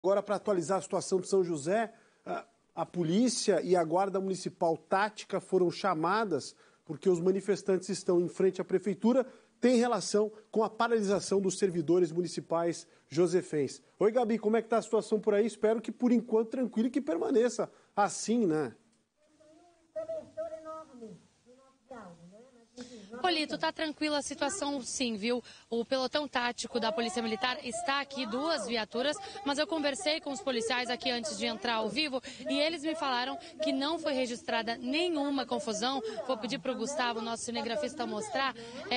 Agora, para atualizar a situação de São José, a polícia e a guarda municipal tática foram chamadas porque os manifestantes estão em frente à prefeitura, tem relação com a paralisação dos servidores municipais josefenses. Oi, Gabi, como é que está a situação por aí? Espero que, por enquanto, tranquilo e que permaneça assim, né? Polito, tá tranquila a situação sim, viu? O pelotão tático da Polícia Militar está aqui, 2 viaturas, mas eu conversei com os policiais aqui antes de entrar ao vivo e eles me falaram que não foi registrada nenhuma confusão. Vou pedir para o Gustavo, nosso cinegrafista, mostrar.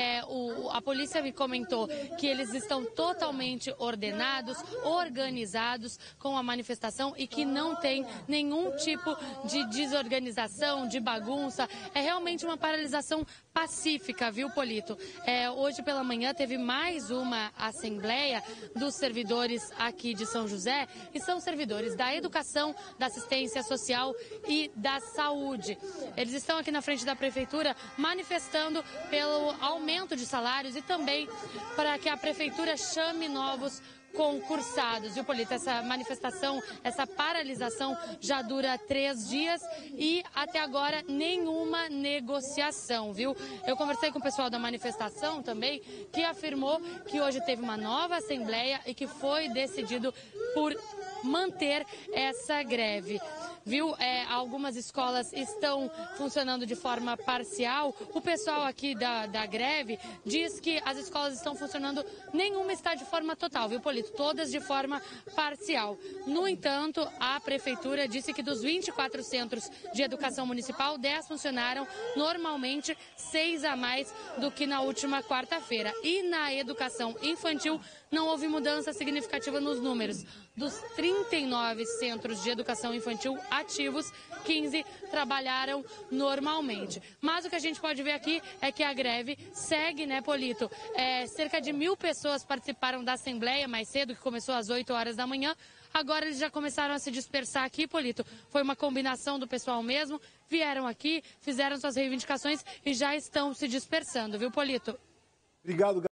A polícia me comentou que eles estão totalmente ordenados, organizados com a manifestação e que não tem nenhum tipo de desorganização, de bagunça. É realmente uma paralisação pacífica, viu, Polito? Hoje pela manhã teve mais uma assembleia dos servidores aqui de São José, e são servidores da educação, da assistência social e da saúde. Eles estão aqui na frente da prefeitura manifestando pelo aumento de salários e também para que a prefeitura chame novos concursados, viu, Polito? Essa manifestação, essa paralisação já dura 3 dias e até agora nenhuma negociação, viu? Eu conversei com o pessoal da manifestação também, que afirmou que hoje teve uma nova assembleia e que foi decidido por manter essa greve. Viu? Algumas escolas estão funcionando de forma parcial. O pessoal aqui da greve diz que as escolas estão funcionando, nenhuma está de forma total, viu, Polito? Todas de forma parcial. No entanto, a prefeitura disse que dos 24 centros de educação municipal, 10 funcionaram normalmente, 6 a mais do que na última quarta-feira. E na educação infantil não houve mudança significativa nos números. Dos 39 centros de educação infantil ativos, 15 trabalharam normalmente. Mas o que a gente pode ver aqui é que a greve segue, né, Polito? Cerca de 1.000 pessoas participaram da assembleia mais cedo, que começou às 8 horas da manhã. Agora eles já começaram a se dispersar aqui, Polito. Foi uma combinação do pessoal mesmo. Vieram aqui, fizeram suas reivindicações e já estão se dispersando, viu, Polito? Obrigado,